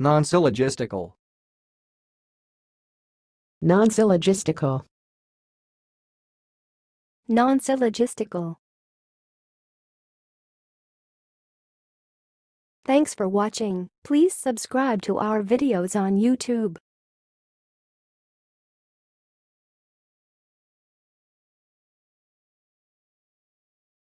Non-syllogistical. Non-syllogistical. Non-syllogistical. Thanks for watching. Please subscribe to our videos on YouTube.